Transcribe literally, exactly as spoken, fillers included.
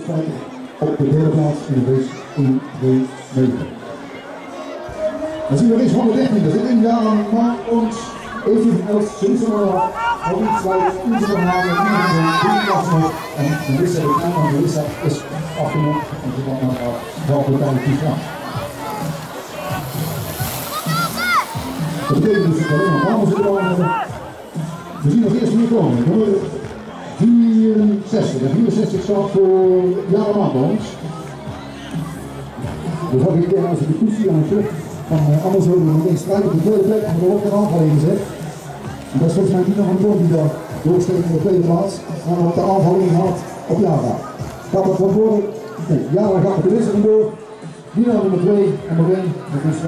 op de derde plaats in de race één twee negen. Dan zien we race honderddertien, dat zit in Jan maar ons even als Sunsummer, op die twee uur halen, drie klassen en de Lissa, de naam van de Lissa is afgenomen en ze kan naar welke tijd die gaan. Dat betekent dus dat we alleen maar dames in de baan hebben. We zien als eerste hier komen, nummer vierenzestig. En vierenzestig staat voor Jaren Maandons. Dus had ik als ik de koesie aan het terug van uh, anders willen we meteen strijden op de tweede plek, maar er wordt een aanval in gezet. En dat is volgens mij niet nog een bron die daar doorsteekt in de tweede plaats, maar dan wordt de aanval ingehaald op Jara. Gaat dat wat worden? Nee, Jara gaat met de wissel door. Hier nummer twee en nummer één.